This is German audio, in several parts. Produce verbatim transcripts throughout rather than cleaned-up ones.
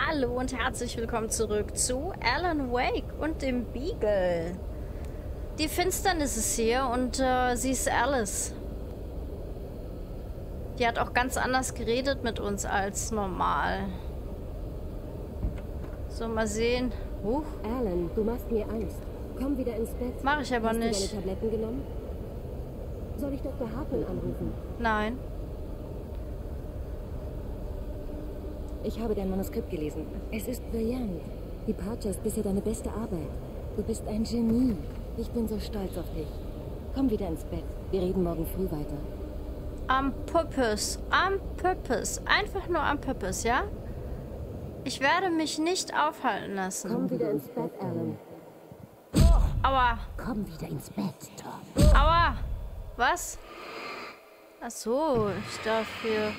Hallo und herzlich willkommen zurück zu Alan Wake und dem Beagle. Die Finsternis ist hier und äh, sie ist Alice. Die hat auch ganz anders geredet mit uns als normal. So, mal sehen. Huch. Alan, du machst mir Angst. Komm wieder ins Bett. Mach ich aber Hast nicht. du deine Tabletten genommen? Soll ich Doktor Hartmann anrufen? Nein. Ich habe dein Manuskript gelesen. Es ist brillant. Departure ist bisher deine beste Arbeit. Du bist ein Genie. Ich bin so stolz auf dich. Komm wieder ins Bett. Wir reden morgen früh weiter. Am Purpose. Am Purpose. Einfach nur am Purpose, ja? Ich werde mich nicht aufhalten lassen. Komm wieder ins Bett, Alan. Aua. Komm wieder ins Bett, Tom. Aua. Was? Ach so, ich darf hier...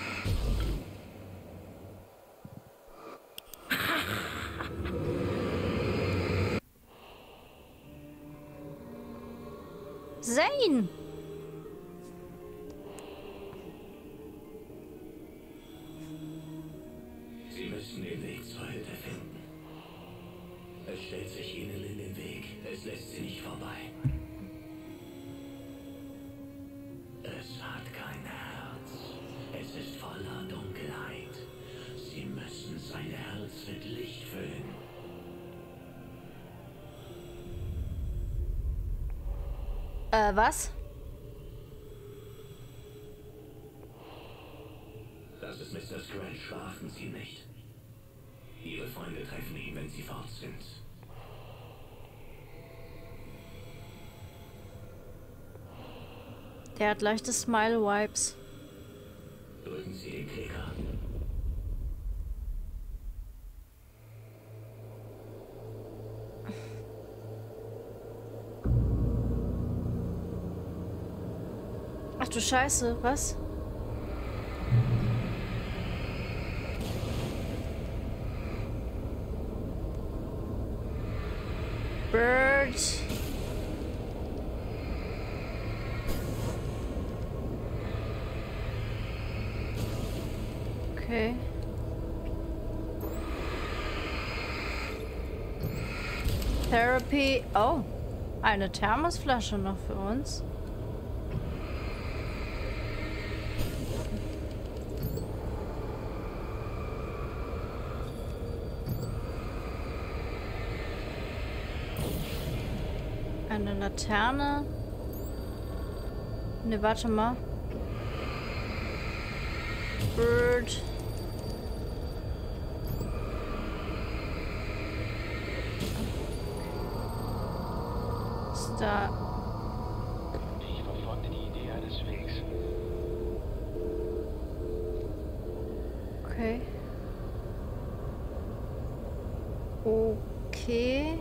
Zane! Sie müssen den Weg zur Hütte finden. Es stellt sich ihnen in den Weg. Es lässt sie nicht vorbei. Es hat kein Herz. Es ist voller Dunkelheit. Sie müssen sein Herz mit Licht füllen. Äh, was? Das ist Mister Scratch. Schlafen Sie nicht. Ihre Freunde treffen ihn, wenn sie fort sind. Der hat leichte Smile-Vibes. Drücken Sie den Klicker. Ach du Scheiße, was? Bird. Okay. Therapy. Oh, eine Thermosflasche noch für uns. Eine Laterne. Ne, warte mal. Bird. Ist da. Ich verfolgte die Idee eines Wegs. Okay. Okay.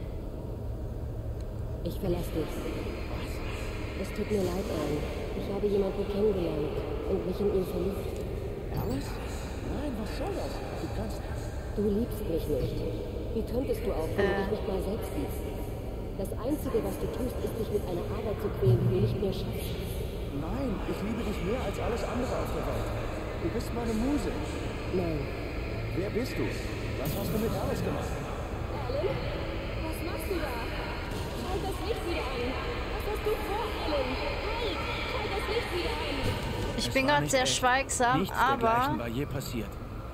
Ich verlasse dich. Es tut mir leid, Alan. Ich habe jemanden kennengelernt und mich in ihn verliebt. Alice? Nein, was soll das? Du kannst... Du liebst mich nicht. Wie könntest du auch, wenn du dich nicht mal selbst liebst? Das Einzige, was du tust, ist, dich mit einer Arbeit zu quälen, die du nicht mehr schaffst. Nein, ich liebe dich mehr als alles andere auf der Welt. Du bist meine Muse. Nein. Wer bist du? Was hast du mit Alice gemacht? Alan? Was machst du da? Schalt das Licht wieder an. Was hast du vor, Alan? Hey, schalt das Licht wieder an. Ich Es bin war gerade nicht sehr echt. schweigsam, Nichts dergleichen aber war je passiert.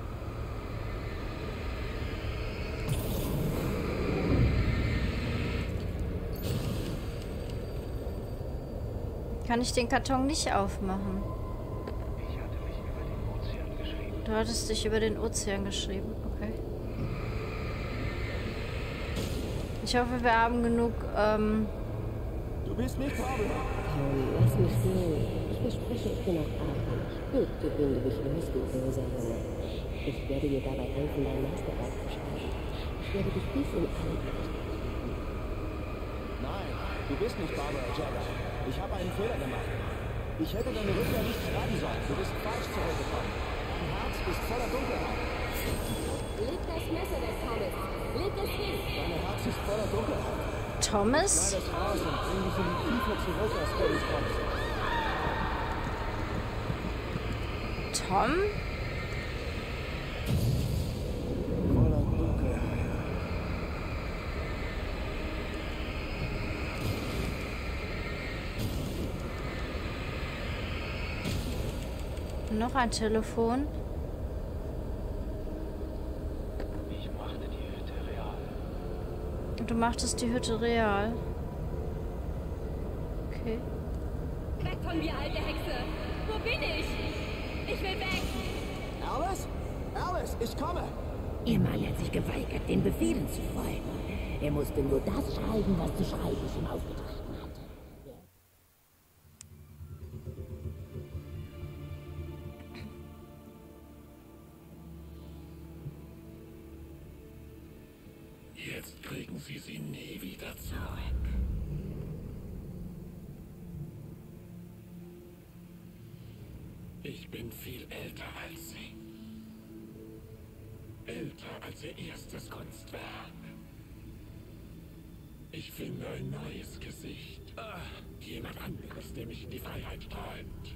kann ich den Karton nicht aufmachen. Ich hatte mich über den Ozean geschrieben. Du hattest dich über den Ozean geschrieben, okay. Ich hoffe, wir haben genug, ähm... Du bist nicht Pablo. Tom, lass mich gehen. Ich verspreche, ich bin auch artig. Bitte binde mich los, du böser Junge. Ich werde dir dabei helfen, dein Meisterwerk zu schreiben. Ich werde dich bis in alle Ewigkeit. Nein, du bist nicht Barbara Jagger. Ich habe einen Fehler gemacht. Ich hätte deine Rückkehr nicht schreiben sollen. Du bist falsch zurückgekommen. Dein Herz ist voller Dunkelheit. Leg das Messer weg, Thomas. Leg es hin. Dein Herz ist voller Dunkelheit. Thomas? Schneid es raus und bring dich in die Tiefe zurück, aus der du kommst. Tom? noch ein Telefon. Ich machte die Hütte real. Und du machtest die Hütte real. Okay. Weg von mir, alte Hexe! Wo bin ich? Ich will weg! Alice? Alice, ich komme! Ihr Mann hat sich geweigert, den Befehlen zu folgen. Er musste nur das schreiben, was zu schreiben ich ihm aufgetragen hatte. Jetzt kriegen Sie sie nie wieder zurück. Ich bin viel älter als Sie. Älter als Ihr erstes Kunstwerk. Ich finde ein neues Gesicht. Jemand anderes, der mich in die Freiheit träumt.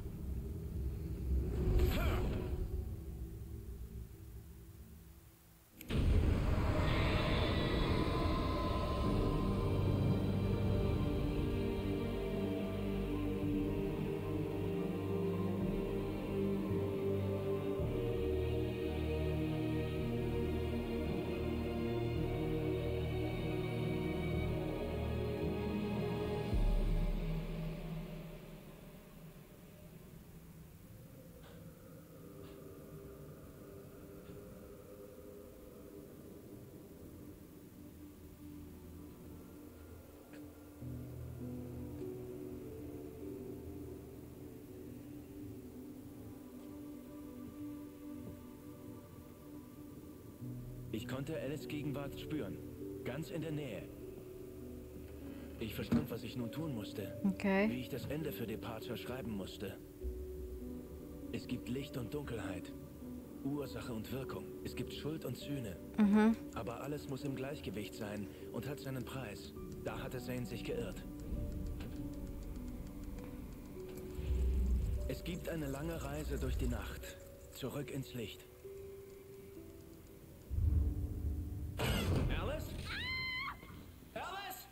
Ich konnte Alice Gegenwart spüren. Ganz in der Nähe. Ich verstand, was ich nun tun musste. Okay. Wie ich das Ende für Departure schreiben musste. Es gibt Licht und Dunkelheit. Ursache und Wirkung. Es gibt Schuld und Sühne. Mhm. Aber alles muss im Gleichgewicht sein und hat seinen Preis. Da hatte Zane sich geirrt. Es gibt eine lange Reise durch die Nacht. Zurück ins Licht. Alice? Alice?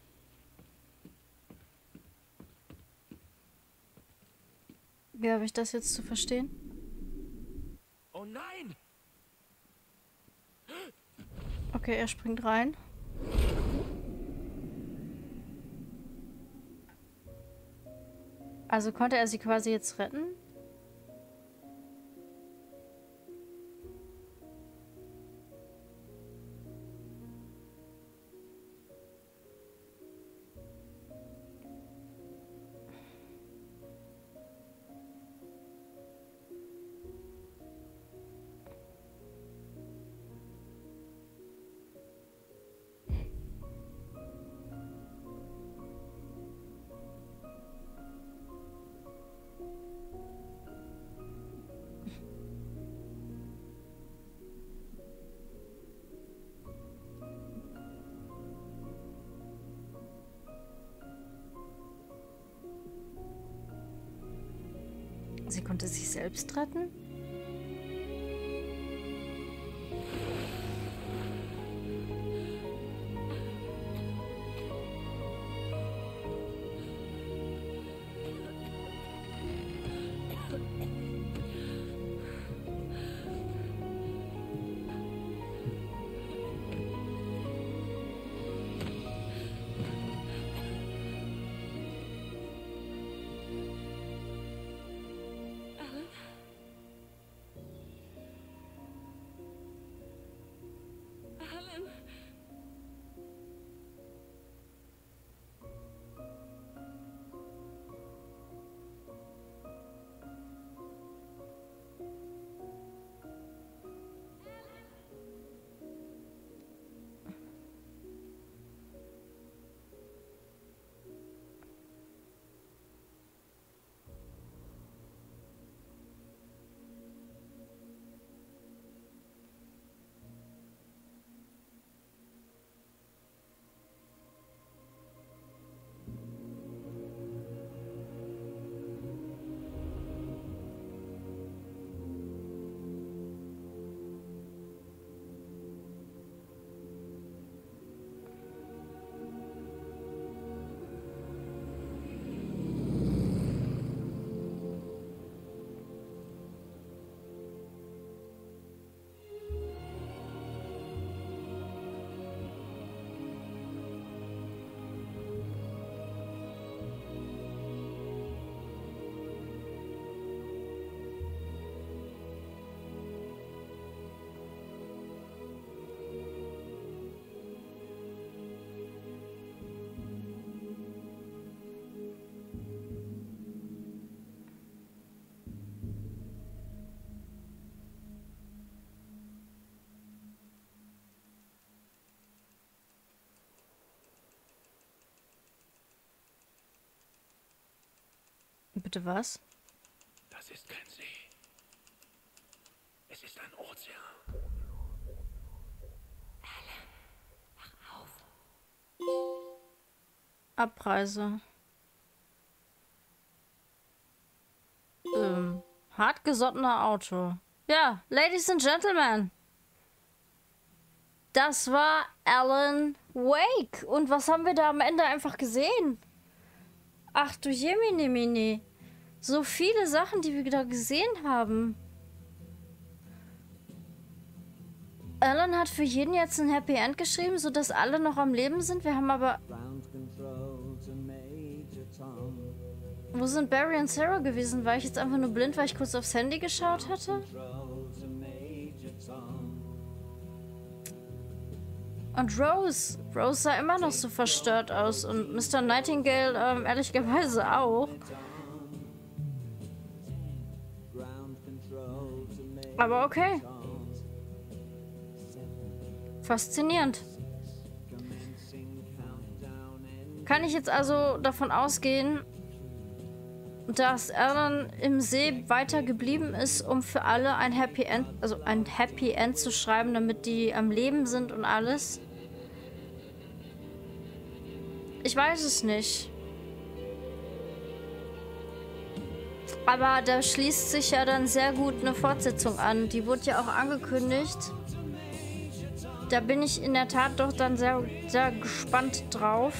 Wie habe ich das jetzt zu verstehen? Oh nein! Okay, er springt rein. Also konnte er sie quasi jetzt retten? Sie konnte sich selbst retten? Bitte was? Das ist kein See. Es ist ein Ozean. Abreise. Ähm, hartgesottener Auto. Ja, Ladies and Gentlemen. Das war Alan Wake. Und was haben wir da am Ende einfach gesehen? Ach du Jemine Mini. So viele Sachen, die wir da gesehen haben. Alan hat für jeden jetzt ein Happy End geschrieben, sodass alle noch am Leben sind. Wir haben aber... Wo sind Barry und Sarah gewesen? War ich jetzt einfach nur blind, weil ich kurz aufs Handy geschaut hatte? Und Rose. Rose sah immer noch so verstört aus. Und Mister Nightingale, ähm, ehrlicherweise auch. Aber okay. Faszinierend. Kann ich jetzt also davon ausgehen, dass Alan im See weiter geblieben ist, um für alle ein Happy End, also ein Happy End zu schreiben, damit die am Leben sind und alles? Ich weiß es nicht. Aber da schließt sich ja dann sehr gut eine Fortsetzung an. Die wurde ja auch angekündigt. Da bin ich in der Tat doch dann sehr, sehr gespannt drauf.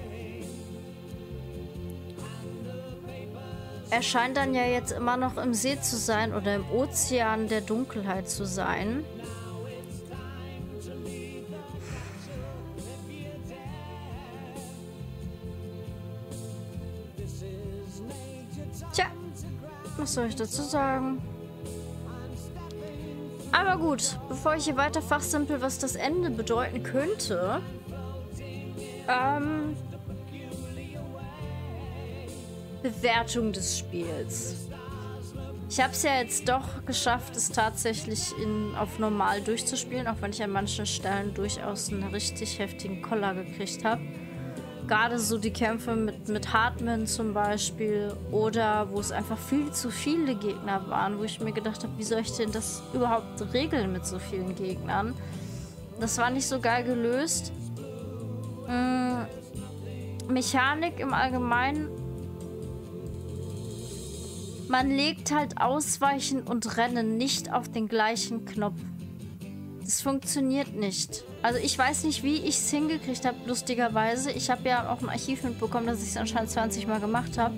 Er scheint dann ja jetzt immer noch im See zu sein oder im Ozean der Dunkelheit zu sein. Tja, was soll ich dazu sagen? Aber gut, bevor ich hier weiter fachsimpel, was das Ende bedeuten könnte, ähm, Bewertung des Spiels. Ich habe es ja jetzt doch geschafft, es tatsächlich in, auf normal durchzuspielen, auch wenn ich an manchen Stellen durchaus einen richtig heftigen Koller gekriegt habe. Gerade so die Kämpfe mit, mit Hartman zum Beispiel oder wo es einfach viel zu viele Gegner waren, wo ich mir gedacht habe, wie soll ich denn das überhaupt regeln mit so vielen Gegnern? Das war nicht so geil gelöst. Hm, Mechanik im Allgemeinen. Man legt halt Ausweichen und Rennen nicht auf den gleichen Knopf. Das funktioniert nicht. Also ich weiß nicht, wie ich es hingekriegt habe, lustigerweise. Ich habe ja auch im Archiv mitbekommen, dass ich es anscheinend zwanzig Mal gemacht habe.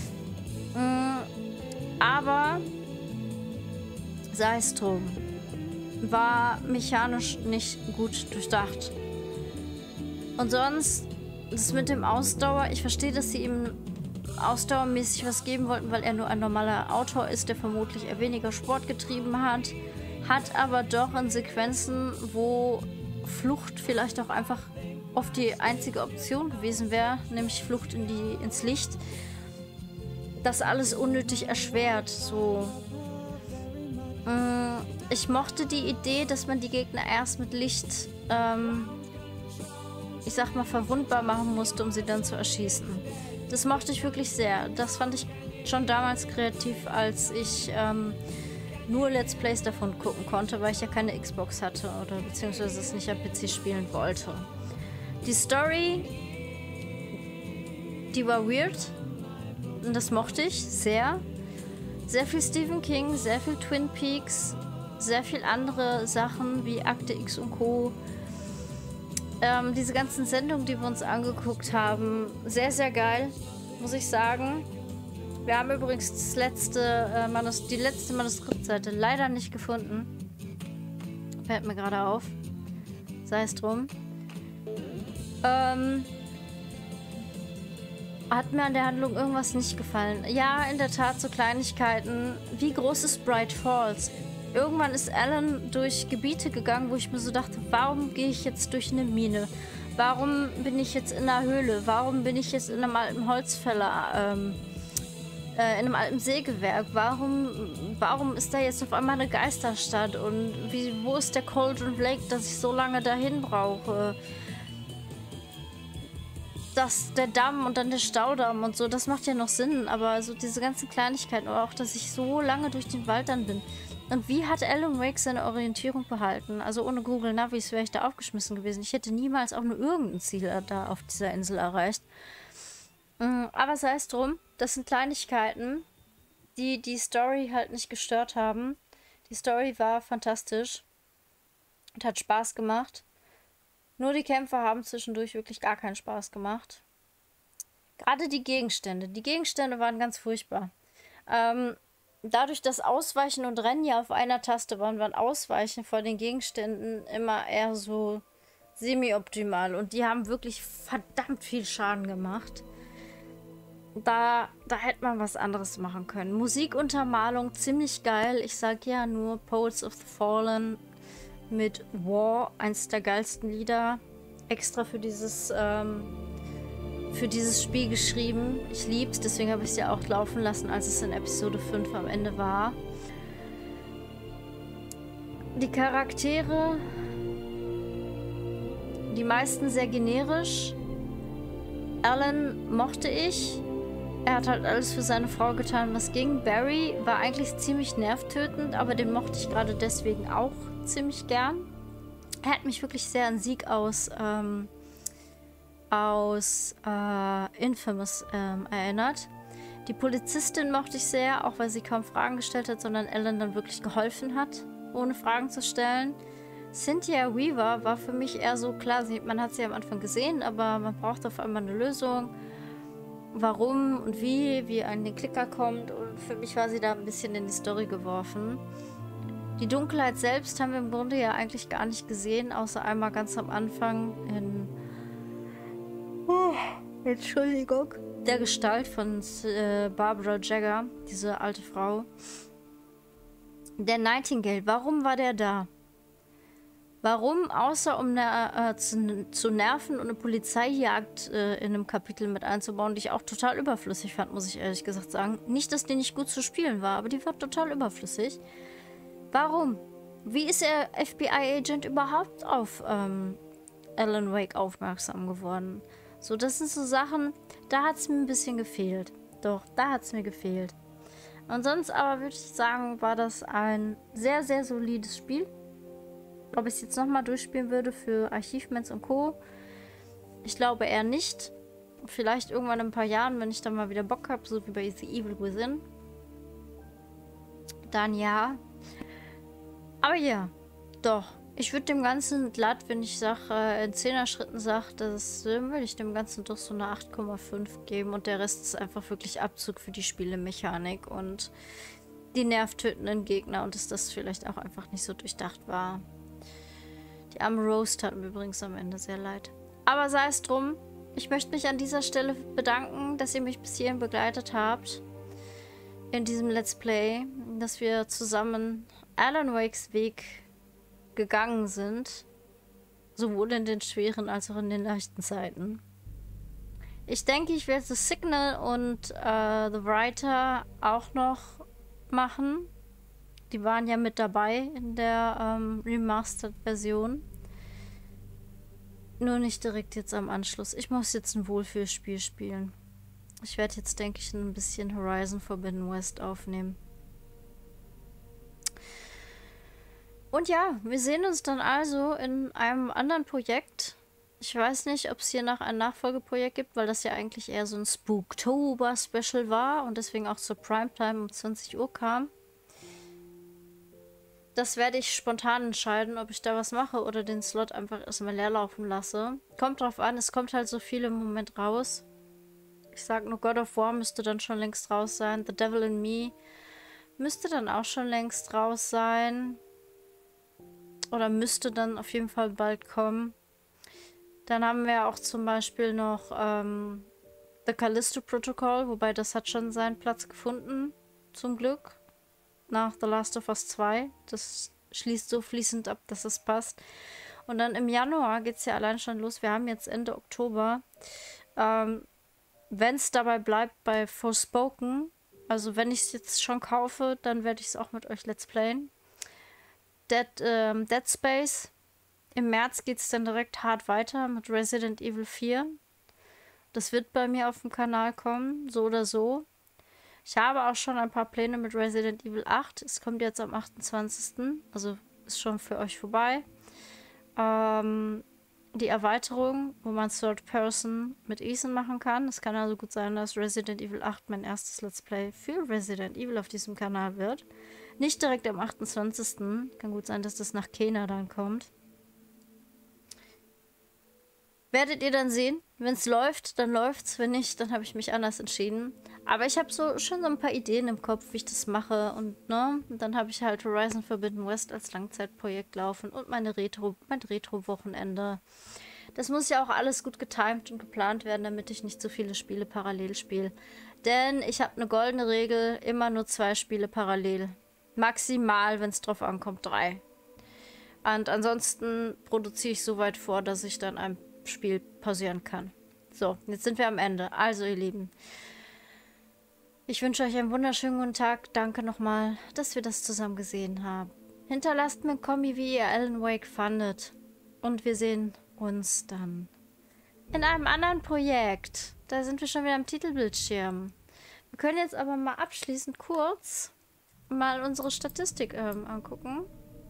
Aber sei es drum. War mechanisch nicht gut durchdacht. Und sonst, das mit dem Ausdauer, ich verstehe, dass sie ihm ausdauermäßig was geben wollten, weil er nur ein normaler Autor ist, der vermutlich eher weniger Sport getrieben hat. Hat aber doch in Sequenzen, wo Flucht vielleicht auch einfach oft die einzige Option gewesen wäre, nämlich Flucht in die, ins Licht, das alles unnötig erschwert. So. Ich mochte die Idee, dass man die Gegner erst mit Licht, ähm, ich sag mal, verwundbar machen musste, um sie dann zu erschießen. Das mochte ich wirklich sehr. Das fand ich schon damals kreativ, als ich ähm, nur Let's Plays davon gucken konnte, weil ich ja keine Xbox hatte oder beziehungsweise es nicht am P C spielen wollte. Die Story, die war weird und das mochte ich sehr. Sehr viel Stephen King, sehr viel Twin Peaks, sehr viel andere Sachen wie Akte X und Co. Ähm, diese ganzen Sendungen, die wir uns angeguckt haben, sehr, sehr geil, muss ich sagen. Wir haben übrigens das letzte, äh, Manus die letzte Manuskriptseite leider nicht gefunden. Fällt mir gerade auf. Sei es drum. Ähm, hat mir an der Handlung irgendwas nicht gefallen? Ja, in der Tat, so Kleinigkeiten. Wie groß ist Bright Falls? Irgendwann ist Alan durch Gebiete gegangen, wo ich mir so dachte, warum gehe ich jetzt durch eine Mine? Warum bin ich jetzt in einer Höhle? Warum bin ich jetzt in einem alten Holzfäller, ähm, äh, in einem alten Sägewerk? Warum, warum ist da jetzt auf einmal eine Geisterstadt? Und wie, wo ist der Cauldron Lake, dass ich so lange dahin brauche? das, der Damm und dann der Staudamm und so, das macht ja noch Sinn, aber so diese ganzen Kleinigkeiten, oder auch, dass ich so lange durch den Wald dann bin. Und wie hat Alan Wake seine Orientierung behalten? Also ohne Google Navis wäre ich da aufgeschmissen gewesen. Ich hätte niemals auch nur irgendein Ziel da auf dieser Insel erreicht. Aber sei es drum, das sind Kleinigkeiten, die die Story halt nicht gestört haben. Die Story war fantastisch und hat Spaß gemacht. Nur die Kämpfe haben zwischendurch wirklich gar keinen Spaß gemacht. Gerade die Gegenstände. Die Gegenstände waren ganz furchtbar. Ähm, dadurch, dass Ausweichen und Rennen ja auf einer Taste waren, waren Ausweichen vor den Gegenständen immer eher so semi-optimal. Und die haben wirklich verdammt viel Schaden gemacht. Da, da hätte man was anderes machen können. Musikuntermalung, ziemlich geil. Ich sag ja nur Poets of the Fallen mit War, eins der geilsten Lieder. Extra für dieses, ähm, für dieses Spiel geschrieben. Ich lieb's, deswegen habe ich es ja auch laufen lassen, als es in Episode fünf am Ende war. Die Charaktere, die meisten sehr generisch. Alan mochte ich. Er hat halt alles für seine Frau getan, was ging. Barry war eigentlich ziemlich nervtötend, aber den mochte ich gerade deswegen auch ziemlich gern. Er hat mich wirklich sehr an Sieg aus, ähm, aus äh, Infamous ähm, erinnert. Die Polizistin mochte ich sehr, auch weil sie kaum Fragen gestellt hat, sondern Alan dann wirklich geholfen hat, ohne Fragen zu stellen. Cynthia Weaver war für mich eher so, klar, sie, man hat sie am Anfang gesehen, aber man braucht auf einmal eine Lösung. Warum und wie, wie an den Klicker kommt, und für mich war sie da ein bisschen in die Story geworfen. Die Dunkelheit selbst haben wir im Grunde ja eigentlich gar nicht gesehen, außer einmal ganz am Anfang in oh, Entschuldigung, der Gestalt von äh, Barbara Jagger, diese alte Frau. Der Nightingale, warum war der da? Warum, außer um ne, äh, zu, zu nerven und eine Polizeijagd äh, in einem Kapitel mit einzubauen, die ich auch total überflüssig fand, muss ich ehrlich gesagt sagen. Nicht, dass die nicht gut zu spielen war, aber die war total überflüssig. Warum? Wie ist der F B I-Agent überhaupt auf ähm, Alan Wake aufmerksam geworden? So, das sind so Sachen, da hat es mir ein bisschen gefehlt. Doch, da hat es mir gefehlt. Und sonst aber würde ich sagen, war das ein sehr, sehr solides Spiel. Ob ich es jetzt nochmal durchspielen würde für Achievements und Co. Ich glaube eher nicht. Vielleicht irgendwann in ein paar Jahren, wenn ich dann mal wieder Bock habe, so wie bei The Evil Within. Dann ja. Aber ja, doch. Ich würde dem Ganzen glatt, wenn ich sage, äh, in Zehner-Schritten sage, das äh, würde ich dem Ganzen doch so eine acht Komma fünf geben. Und der Rest ist einfach wirklich Abzug für die Spielemechanik und die nervtötenden Gegner und dass das vielleicht auch einfach nicht so durchdacht war. Die arme Rose tat mir übrigens am Ende sehr leid. Aber sei es drum, ich möchte mich an dieser Stelle bedanken, dass ihr mich bis hierhin begleitet habt. In diesem Let's Play, dass wir zusammen Alan Wakes Weg gegangen sind. Sowohl in den schweren als auch in den leichten Zeiten. Ich denke, ich werde The Signal und äh, The Writer auch noch machen. Die waren ja mit dabei in der ähm, Remastered-Version. Nur nicht direkt jetzt am Anschluss. Ich muss jetzt ein Wohlfühlspiel spielen. Ich werde jetzt, denke ich, ein bisschen Horizon Forbidden West aufnehmen. Und ja, wir sehen uns dann also in einem anderen Projekt. Ich weiß nicht, ob es hier noch ein Nachfolgeprojekt gibt, weil das ja eigentlich eher so ein Spooktober-Special war und deswegen auch zur Primetime um zwanzig Uhr kam. Das werde ich spontan entscheiden, ob ich da was mache oder den Slot einfach erstmal leer laufen lasse. Kommt drauf an, es kommt halt so viel im Moment raus. Ich sag nur, God of War müsste dann schon längst raus sein. The Devil in Me müsste dann auch schon längst raus sein. Oder müsste dann auf jeden Fall bald kommen. Dann haben wir auch zum Beispiel noch ähm, The Callisto Protocol, wobei das hat schon seinen Platz gefunden, zum Glück. Nach The Last of Us zwei. Das schließt so fließend ab, dass es passt. Und dann im Januar geht es ja allein schon los. Wir haben jetzt Ende Oktober. Ähm, wenn es dabei bleibt bei Forspoken, also wenn ich es jetzt schon kaufe, dann werde ich es auch mit euch Let's Playen. Dead, ähm, Dead Space. Im März geht es dann direkt hart weiter mit Resident Evil vier. Das wird bei mir auf dem Kanal kommen, so oder so. Ich habe auch schon ein paar Pläne mit Resident Evil acht. Es kommt jetzt am achtundzwanzigsten Also ist schon für euch vorbei. Ähm, die Erweiterung, wo man Third Person mit Ethan machen kann. Es kann also gut sein, dass Resident Evil acht mein erstes Let's Play für Resident Evil auf diesem Kanal wird. Nicht direkt am achtundzwanzigsten Kann gut sein, dass das nach Kena dann kommt. Werdet ihr dann sehen. Wenn es läuft, dann läuft's. Wenn nicht, dann habe ich mich anders entschieden. Aber ich habe so schon so ein paar Ideen im Kopf, wie ich das mache. Und, ne, und dann habe ich halt Horizon Forbidden West als Langzeitprojekt laufen und meine Retro, mein Retro-Wochenende. Das muss ja auch alles gut getimt und geplant werden, damit ich nicht so viele Spiele parallel spiele. Denn ich habe eine goldene Regel, immer nur zwei Spiele parallel. Maximal, wenn es drauf ankommt, drei. Und ansonsten produziere ich so weit vor, dass ich dann ein Spiel pausieren kann. So, jetzt sind wir am Ende. Also, ihr Lieben, ich wünsche euch einen wunderschönen guten Tag. Danke nochmal, dass wir das zusammen gesehen haben. Hinterlasst mir ein Kommi, wie ihr Alan Wake fandet. Und wir sehen uns dann in einem anderen Projekt. Da sind wir schon wieder am Titelbildschirm. Wir können jetzt aber mal abschließend kurz mal unsere Statistik ähm, angucken.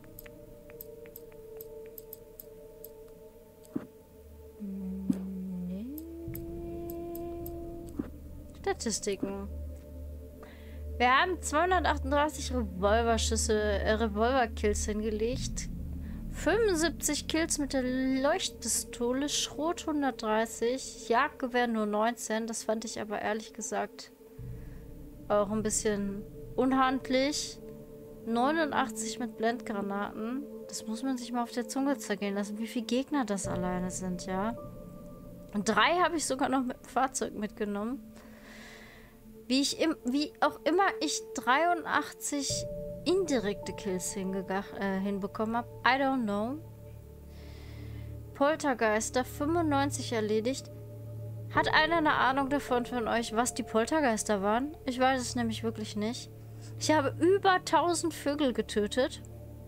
Statistiken. Wir haben zweihundertachtunddreißig Revolverschüsse, äh, Revolverkills hingelegt. fünfundsiebzig Kills mit der Leuchtpistole, Schrot hundertdreißig, Jagdgewehr nur neunzehn. Das fand ich aber ehrlich gesagt auch ein bisschen unhandlich. neunundachtzig mit Blendgranaten. Das muss man sich mal auf der Zunge zergehen lassen, wie viele Gegner das alleine sind, ja. Und drei habe ich sogar noch mit dem Fahrzeug mitgenommen. Wie ich im, wie auch immer ich dreiundachtzig indirekte Kills äh, hinbekommen habe. I don't know. Poltergeister fünfundneunzig erledigt. Hat einer eine Ahnung davon von euch, was die Poltergeister waren? Ich weiß es nämlich wirklich nicht. Ich habe über tausend Vögel getötet.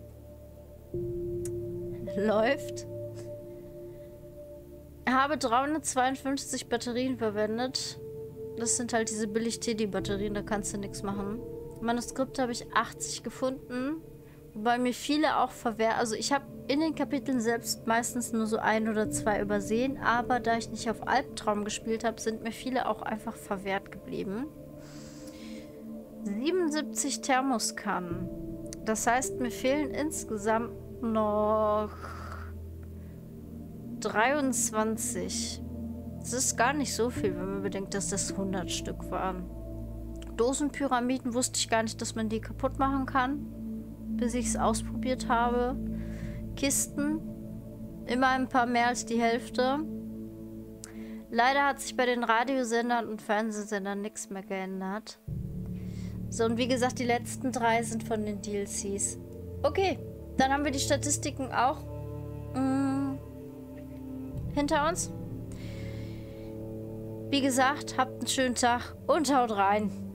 Läuft. Ich habe dreihundertzweiundfünfzig Batterien verwendet. Das sind halt diese Billig-Teddy-Batterien, da kannst du nichts machen. Manuskript habe ich achtzig gefunden, wobei mir viele auch verwehrt. Also ich habe in den Kapiteln selbst meistens nur so ein oder zwei übersehen, aber da ich nicht auf Albtraum gespielt habe, sind mir viele auch einfach verwehrt geblieben. siebenundsiebzig Thermoskannen. Das heißt, mir fehlen insgesamt noch dreiundzwanzig. Das ist gar nicht so viel, wenn man bedenkt, dass das hundert Stück waren. Dosenpyramiden wusste ich gar nicht, dass man die kaputt machen kann, bis ich es ausprobiert habe. Kisten, immer ein paar mehr als die Hälfte. Leider hat sich bei den Radiosendern und Fernsehsendern nichts mehr geändert. So, und wie gesagt, die letzten drei sind von den D L Cs. Okay, dann haben wir die Statistiken auch mh, hinter uns. Wie gesagt, habt einen schönen Tag und haut rein.